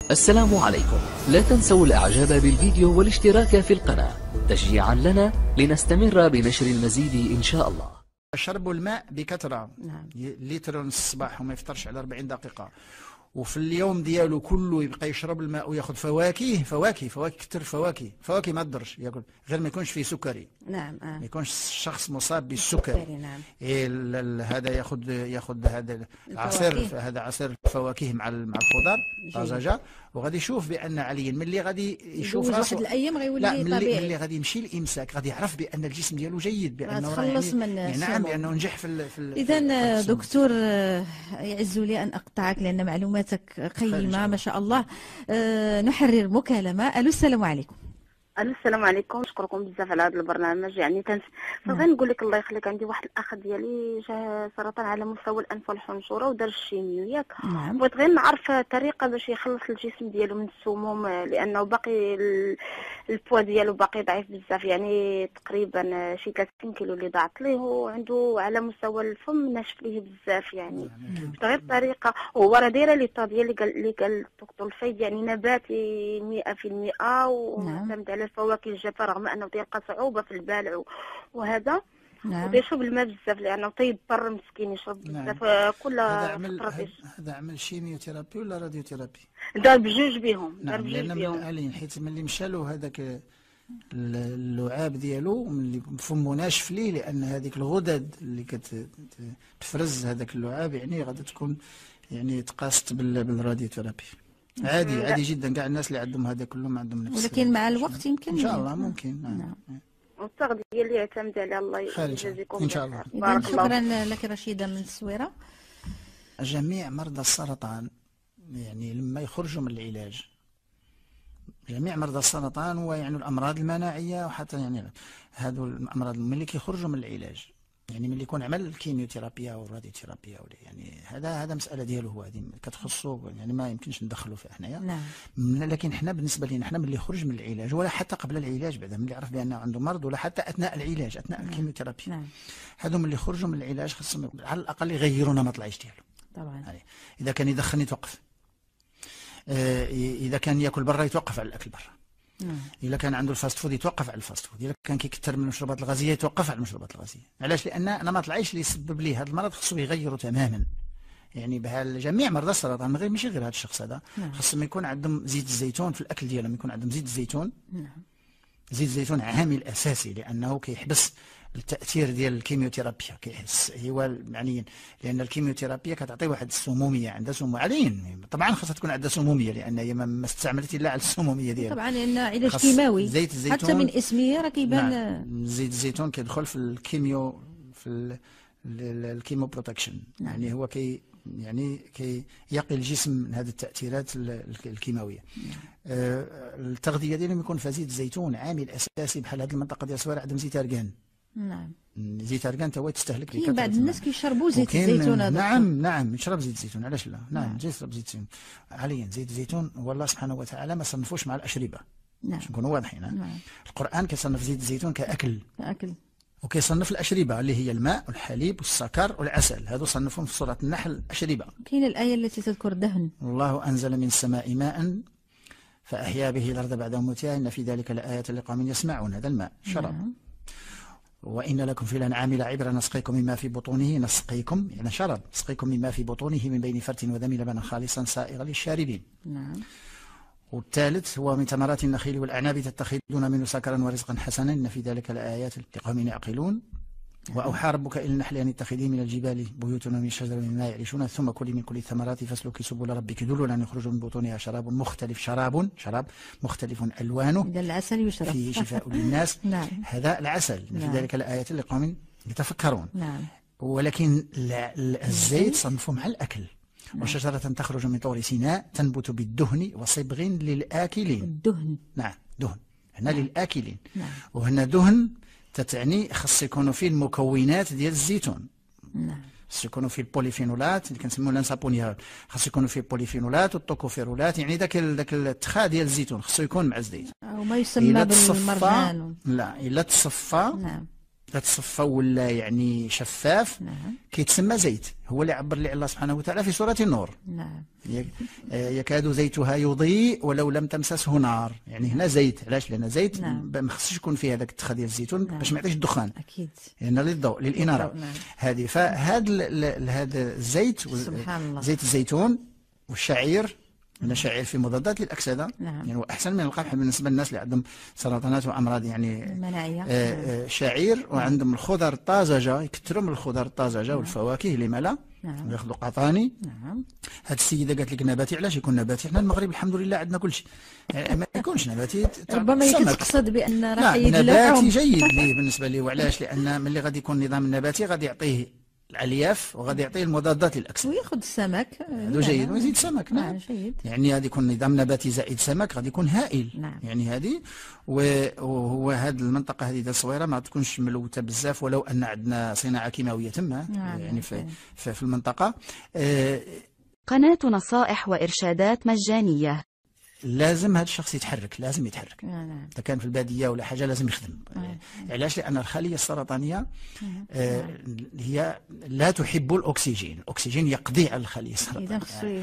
السلام عليكم. لا تنسوا الاعجاب بالفيديو والاشتراك في القناة تشجيعا لنا لنستمر بنشر المزيد ان شاء الله. شربوا الماء بكثرة، نعم. لتر ونص الصباح وما يفطرش على 40 دقيقة، وفي اليوم ديالو كله يبقى يشرب الماء وياخذ فواكه كثر فواكه ما تضرش ياكل غير ما يكونش فيه سكري. نعم. ما يكونش الشخص مصاب بالسكري. نعم. هذا ياخذ هذا العصير، هذا عصير الفواكه مع الخضار طازجه، وغادي يشوف بان عليا ملي غادي يشوف راسه واحد الايام غيولي لا طبيعي. ملي غادي يمشي الامساك غادي يعرف بان الجسم ديالو جيد، بانه تخلص من نعم بانه نجح اذا دكتور يعز لي ان اقطعك لان معلوماتك قيمه ما شاء الله. نحرر مكالمه. الو السلام عليكم. السلام عليكم، نشكركم بزاف على هذا البرنامج. يعني بغيت نقول لك الله يخليك، عندي واحد الاخ ديالي جاه سرطان على مستوى الانف والحنجره ودار الشيميو ياك. بغيت غير نعرف طريقه باش يخلص الجسم ديالو من السموم، لانه باقي البوا ديالو باقي ضعيف بزاف، يعني تقريبا شي 30 كيلو اللي ضاعت ليه، وعنده على مستوى الفم ناشف ليه بزاف. يعني غير طريقه، وهو راه دايره لي طا ديالي اللي قال الدكتور الفايد، يعني نباتي 100% ومعتمد على الفواكه الجافه، رغم انه تلقى صعوبه في البلع وهذا. نعم. ويشرب الماء بزاف لانه طيب بر مسكين، يشرب بزاف. كل هذا عمل شيميوثيرابي ولا راديوثيرابي؟ دار بجوج بهم. نعم، لان حيت ملي مشى له هذاك اللعاب ديالو ملي فمو ناشف ليه، لان هذيك الغدد اللي كتفرز هذاك اللعاب يعني غادي تكون يعني تقاست بالراديوثيرابي. عادي جدا، كاع الناس اللي عندهم هذا كله ما عندهم نفس، ولكن مع الوقت يمكن ان شاء الله ممكن. نعم. والتغذيه اللي يعتمد على الله يجازيكم ان شاء الله. بارك الله. شكرا لك رشيده من السويره. جميع مرضى السرطان يعني لما يخرجوا من العلاج، جميع مرضى السرطان ويعني الامراض المناعيه، وحتى يعني هذو الامراض ملي كيخرجوا من العلاج، يعني ملي يكون عمل الكيميوثيرابيا والراديوثيرابيا يعني هذا مساله ديالو هو، هذه كتخصو يعني ما يمكنش ندخلوا فيها حنايا. نعم. لكن حنا بالنسبه لنا حنا ملي خرج من العلاج، ولا حتى قبل العلاج بعدا ملي عرف بانه عنده مرض، ولا حتى اثناء العلاج اثناء الكيميوثيرابي، نعم. هذو ملي خرجوا من العلاج خصهم على الاقل يغيروا نمط العيش ديالو. طبعا اذا كان يدخن يتوقف، اذا كان ياكل برا يتوقف على الاكل برا، إذا كان عنده الفاست فود يتوقف على الفاست فود، إذا كان كيكثر من المشروبات الغازية يتوقف على المشروبات الغازية. علاش؟ لأن نمط العيش اللي يسبب ليه هذا المرض خصو يغيروا تماما. يعني جميع مرضى السرطان ماشي غير هذا الشخص هذا، خصهم يكون عندهم زيت الزيتون في الأكل ديالهم، يكون عندهم زيت الزيتون. زيت الزيتون عامل أساسي لأنه كيحبس التاثير ديال الكيميوثيرابيا، كيحس هو يعني، لان الكيميوثيرابيا كتعطي واحد السموميه، عندها سموم علين، طبعا خاصها تكون عندها سموميه لان هي ما استعملت الا على السموميه ديالها. طبعا لان علاج كيماوي، زيت الزيتون حتى من اسمه راه كيبان. نعم. زيت الزيتون كيدخل في الكيميو، في الكيمو بروتكشن. يعني هو كي يقي الجسم من هذه التاثيرات الكيماويه. التغذيه ديالهم يكون فيها زيت الزيتون عامل اساسي، بحال هذه المنطقه ديال السوارع عندهم زيت اركان. نعم. زيت اركان تا هو تستهلك كاين بعض الناس كيشربوا زيت الزيتون هذا. نعم يشرب زيت الزيتون، علاش لا؟ نعم يشرب زيت الزيتون. حاليا زيت الزيتون والله سبحانه وتعالى ما صنفوش مع الاشربه. نعم. باش نكونوا واضحين. نعم. القران كيصنف زيت الزيتون كاكل، وكيصنف الاشربه اللي هي الماء والحليب والسكر والعسل، هذو صنفهم في سوره النحل اشربه. كاين الايه التي تذكر الدهن. الله انزل من السماء ماء فاحيا به الارض بعد موتها ان في ذلك لايات لقوم يسمعون. هذا الماء شرب. نعم. وإن لكم في الأنعام لعبرة نسقيكم مما في بطونه، نسقيكم يعني شرب، نسقيكم مما في بطونه من بين فرث ودم لبنا خالصا سائغا للشاربين. نعم. والثالث هو من ثمرات النخيل والأعناب تتخذون منه سكرا ورزقا حسنا إن في ذلك لآيات لقوم يعقلون. وأوحى ربك إلى النحل أن اتخذي من الجبال بيوتا ومن الشجر مما يعرشون ثم كلي من كل الثمرات فاسلكي سبل ربك ذللا يخرج من بطونها شراب مختلف ألوانه إذا العسل يشرب فيه شفاء للناس. نعم. هذا العسل. في ذلك لآيات لقوم يتفكرون. نعم. ولكن الزيت صنفه مع الأكل. وشجرة تخرج من طور سيناء تنبت بالدهن وصبغ للآكلين. الدهن. نعم دهن هنا للآكلين. نعم. وهنا دهن تتعني خص يكونوا فيه المكونات ديال الزيتون. نعم. خص يكونوا فيه البوليفينولات اللي كنسميو لانسابونيال، خص يكونوا فيه البوليفينولات والتوكوفيرولات، يعني داك التخا ديال الزيتون خصو يكون مع الزيت. او ما يسمى بالمرجان. لا الا تصفى. نعم. كتصفى ولا يعني شفاف، كيتسمى زيت. هو اللي عبر لي الله سبحانه وتعالى في سورة النور. نعم. يكاد زيتها يضيء ولو لم تمسسه نار. يعني هنا زيت، علاش؟ لأن زيت ما خصش يكون فيه هذاك التخا ديال الزيتون باش ما يعطيش الدخان. أكيد. يعني للضوء، للإنارة. هذه هذا الزيت، زيت الزيتون والشعير. هنا شعير في مضادات للأكسدة. يعني هو أحسن من القمح بالنسبة للناس اللي عندهم سرطانات وأمراض يعني مناعية. شعير. وعندهم الخضر الطازجة، يكثروا من الخضر الطازجة والفواكه، لما لا؟ ياخذوا قطاني. هاد السيدة قالت لك نباتي. علاش يكون نباتي؟ حنا المغرب الحمد لله عندنا كل شيء. ما يكونش نباتي. ربما تقصد بأن راه نباتي جيد ليه بالنسبة لي. وعلاش؟ لأن ملي غادي يكون النظام النباتي غادي يعطيه الالياف وغادي يعطيه المضادات للاكسده، وياخذ السمك هذا جيد، ويزيد سمك. نعم جيد. يعني غادي يكون نظام نباتي زائد سمك غادي يكون هائل. يعني هذه. وهو هذه المنطقه هذه ديال الصويره ما تكونش ملوثه بزاف، ولو ان عندنا صناعه كيماويه تما يعني في المنطقه. قناه نصائح وارشادات مجانيه. لازم هذا الشخص يتحرك، لازم يتحرك. إذا كان في البادية ولا حاجة لازم يخدم. علاش؟ لأن الخلية السرطانية هي لا تحب الأكسجين. الأكسجين يقضي على الخلية السرطانية.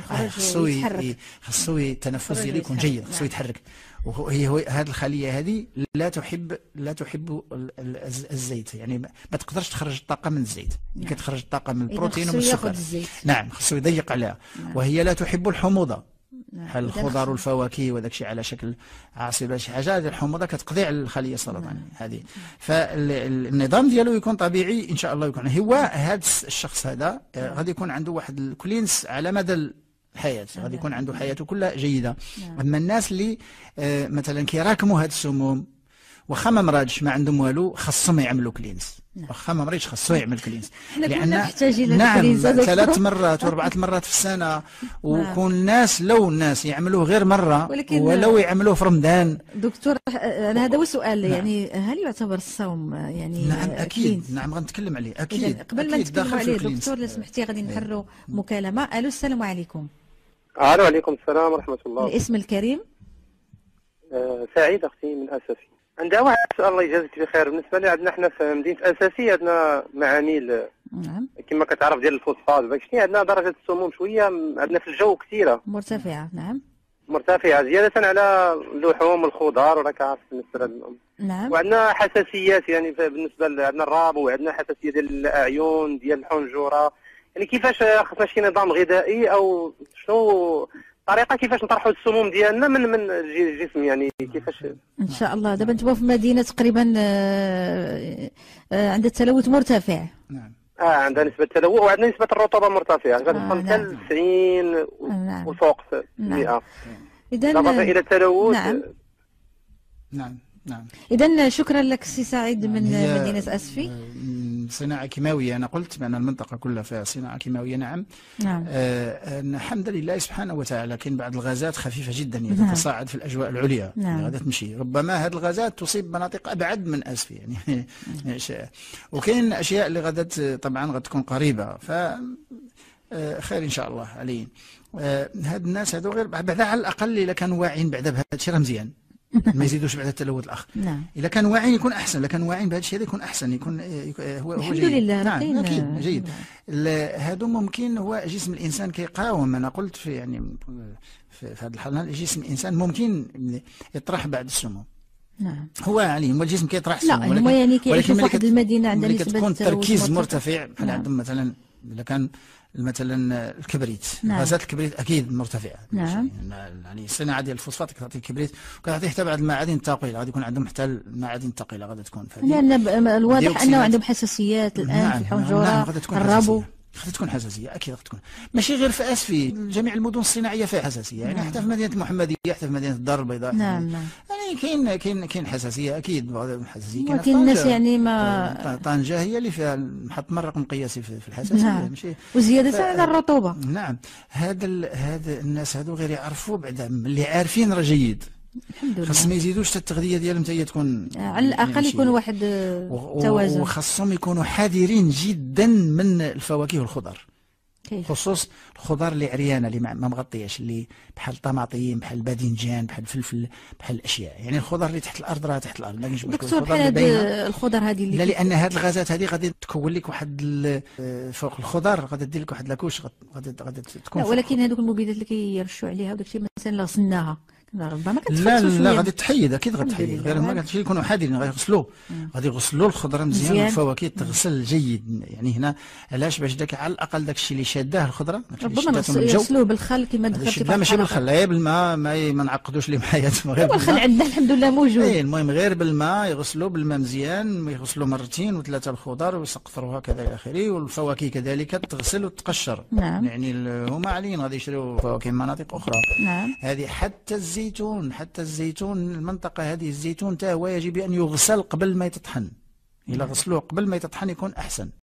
خصو التنفس ديالو يكون جيد، خصو يتحرك. وهي هذه الخلية هذه لا تحب الزيت. يعني ما تقدرش تخرج الطاقة من الزيت. كتخرج الطاقة من البروتين ومن السكر. نعم خصو يضيق عليها. وهي لا تحب الحموضة بحال الخضر والفواكه وداك الشيء على شكل عصير ولا شي حاجه. هذه الحموضه كتقضي على الخليه السرطانيه هذه. فالنظام ديالو يكون طبيعي ان شاء الله. يكون هو هذا الشخص هذا غادي يكون عنده واحد الكلينس على مدى الحياه، غادي يكون عنده حياته كلها جيده. اما الناس اللي مثلا كيراكموا هذه السموم واخا ما مرضش ما عندهم والو، خاصهم يعملوا كلينس. واخا ما مريضش خاصو يعمل كلينس. لان نعم 3 مرات و4 مرات في السنه. وكون الناس لو الناس يعملوه غير مره ولو يعملوه في رمضان. دكتور هذا هو السؤال. يعني هل يعتبر الصوم يعني نعم اكيد. نعم غنتكلم عليه اكيد. قبل ما نتكلم عليه دكتور لو سمحتي غادي نحروا مكالمه. الو السلام عليكم. الو عليكم السلام ورحمه الله. الاسم الكريم؟ سعيد اختي من اساسي. عندها واحد السؤال الله يجازيك بخير. بالنسبه لي عندنا حنا في مدينه اساسي عندنا معامل كما كتعرف ديال الفوسفات داكشي. عندنا درجه السموم شويه عندنا في الجو كثيره مرتفعه. نعم مرتفعه زياده على اللحوم والخضار وراك عارف بالنسبه نعم. وعندنا حساسيات يعني بالنسبه عندنا الربو، وعندنا حساسيه ديال الاعين ديال الحنجره. يعني كيفاش خصنا شي نظام غذائي او شنو طريقه كيفاش نطرحوا السموم ديالنا من الجسم؟ يعني كيفاش ان شاء الله. دابا انتم في مدينه تقريبا عند التلوث مرتفع. نعم عندها نسبه تلوث وعندنا نسبه الرطوبه مرتفعه كتوصل حتى 90 وفوق 100. اذا الى التلوث. نعم إذا شكرا لك سي سعيد من مدينة أسفي. صناعة كيماوية. أنا قلت بأن المنطقة كلها فيها صناعة كيماوية. نعم. الحمد لله سبحانه وتعالى. كاين بعض الغازات خفيفة جدا تتصاعد في الأجواء العليا. غادي تمشي. ربما هذه الغازات تصيب مناطق أبعد من أسفي يعني وكاين أشياء اللي غادت طبعا غتكون قريبة. ف خير إن شاء الله عليهم. هاد الناس هادو غير بعدا على الأقل إلا كانوا واعيين بعدا بهذا الشيء راه مزيان. ما يزيدوش بعد التلوث الاخر. اذا كان واعي يكون احسن. اذا كان واعي بهذا الشيء هذا يكون احسن. يكون هو الحمد جيد. لله. نعم اكيد جيد. هادو ممكن هو جسم الانسان كيقاوم. انا قلت في يعني في هذه الحاله جسم الانسان ممكن يطرح بعض السموم. نعم هو عليهم والجسم كيطرح السموم. لا يعني كيعيشوا في واحد المدينه عندها نسبه تكون التركيز مرتفع. بحال عندهم مثلا اذا كان مثلا الكبريت. غازات الكبريت اكيد مرتفعه. يعني الصناعه ديال الفوسفات كتعطي الكبريت وكتعطي حتى بعض المعادن الثقيله. غادي يكون عندهم حتى المعادن الثقيله غادي تكون. لان الواضح انه عندهم حساسيات الان في الحنجره الربو. غادي تكون حساسيه اكيد. غادي تكون ماشي غير في اسفي. جميع المدن الصناعيه فيها حساسيه. يعني حتى في مدينه المحمديه حتى في مدينه الدار البيضاء. يعني كاين حساسيه اكيد. حساسيه كاين الناس يعني ما طنجه هي اللي فيها محط رقم قياسي في الحساسيه. ماشي وزياده على الرطوبه. نعم هذا الناس هادو غير يعرفوا بعدا اللي عارفين راه جيد. الحمد لله. خاصهم ما يزيدوش حتى التغذيه ديالهم حتى هي تكون على الاقل يكون واحد توازن. وخاصهم يكونوا حذرين جدا من الفواكه والخضر. خصوص الخضار اللي عريانه اللي ما مغطياش، اللي بحال الطماطم بحال الباذنجان بحال الفلفل بحال الاشياء، يعني الخضار اللي تحت الارض راه تحت الارض. ما كاينش مشكل. دكتور بحال الخضر هذه اللي لا، لان هذه الغازات هذه غادي تكون لك واحد فوق الخضار، غادي دير لك واحد لاكوش غادي تكون. لا ولكن هذوك المبيدات اللي كيرشوا عليها وداك الشيء مثلا اللي غسلناها ربما لا غادي تحيد، اكيد غادي تحيد، غير ما كانش يكونوا حادين غيغسلوه، غادي يغسلوا الخضره مزيان والفواكه تغسل جيد. يعني هنا علاش؟ باش داك على الاقل داك الشيء اللي شاداه الخضره ربما يغسلوه بالخل كما ذكرتي. لا ماشي بالخل، لا بالماء، ما نعقدوش لي حياتنا غير الخل عندنا الحمد لله موجود. المهم غير بالماء، يغسلوا بالماء مزيان، يغسلوا مرتين وثلاثه الخضار ويسقطروها كذا الى اخره، والفواكه كذلك تغسل وتقشر. نعم. يعني هما عاليين غادي يشريوا فواكه من مناطق اخرى. نعم. هذه حتى الزيتون المنطقة هذه الزيتون تا هو يجب أن يغسل قبل ما يتطحن. إلا غسلوه قبل ما يتطحن يكون أحسن.